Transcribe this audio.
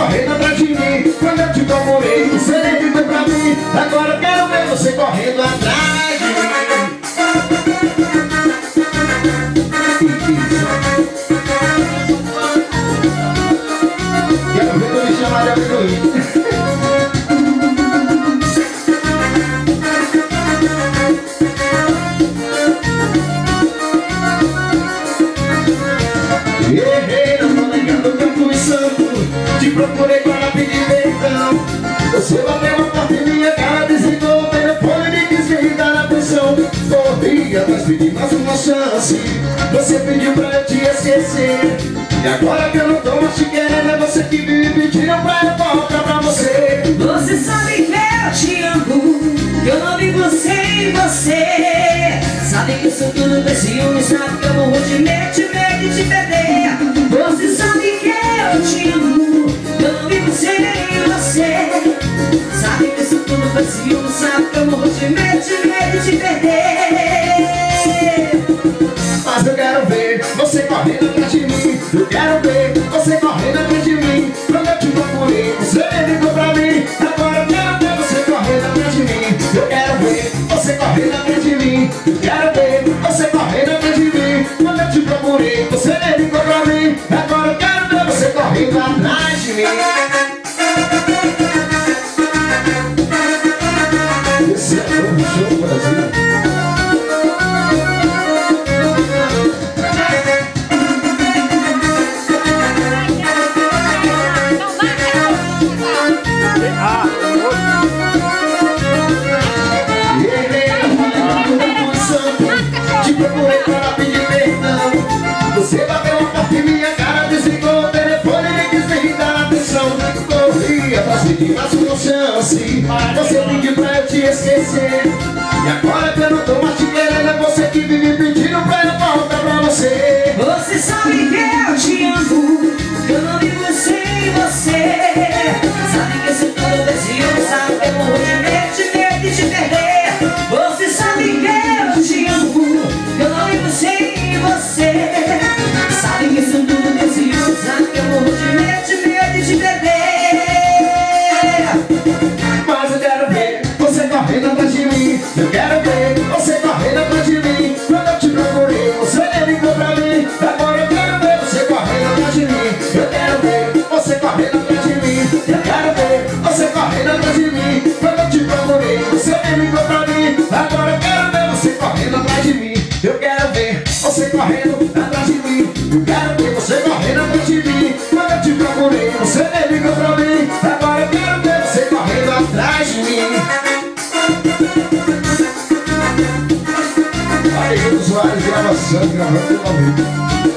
correndo atrás de mim. Quando eu te procurei, você nem ligou pra mim. Agora eu quero ver você correndo atrás de mim. Quero ver tu me chamar de amendoim. Errei, não tô negando que eu fui santo. Te procurei para pedir perdão. Você bateu a porta em minha cara, desligou o telefone e me quis me dar atenção. Corria, mas pedi mais uma chance. Você pediu pra eu te esquecer. E agora que eu não tô mais te querendo, é você que me pediu pra eu voltar pra você. Você sabe que eu te amo, que eu não vivo sem você. Sabe que eu sou tudo pra ciúme, sabe que eu morro de medo de te perder. Você sabe que eu te amo, que eu não vivo sem você. Sabe que eu sou tudo pra ciúme, sabe que eu morro de medo de te perder. Mas eu quero ver você correndo atrás de mim. Eu quero ver você correndo atrás de mim. Quando eu te procurei, você ligou pra mim. Agora eu quero ver você correndo atrás de mim. Eu quero ver você correndo atrás de mim. Eu quero ver você correndo atrás de mim. Quando eu te procurei, você ligou pra mim. Agora eu quero ver você correndo atrás de mim. Esse é o Novo Show Brasil. Te procurei para pedir perdão. Você bateu a porta em minha cara, desligou o telefone e nem quis me dar atenção. Corria pra pedir mais uma chance. Você pediu pra eu te esquecer. E agora que eu não tô mais te querendo, é você que vive pedindo pra eu voltar pra você. Você sabe que eu te amo, que eu não vivo sem você. Sabe que eu sou todo desejo, sabe que eu morro de medo de te perder. Você sabe que eu te amo, que eu não vivo sem você. Sabe que eu sou tudo desejo, sabe que eu morro de medo de te perder. Mas eu quero ver você correndo atrás de mim. Eu quero ver você correndo atrás de mim. Quando eu te procurei, você nem ligou pra mim. Agora eu quero ver você correndo atrás de mim. Eu quero ver você correndo atrás de mim. Eu quero ver você correndo atrás de mim. Quando eu te procurei, você nem ligou pra mim. Agora eu quero ver você correndo atrás de mim. Eu quero ver você correndo atrás de mim. Eu quero ver você correndo atrás de mim. Quando eu te procurei, você nem ligou pra mim. Agora eu quero ver você correndo atrás de mim. Aí, usuários de gravação, gravando pelo amigo.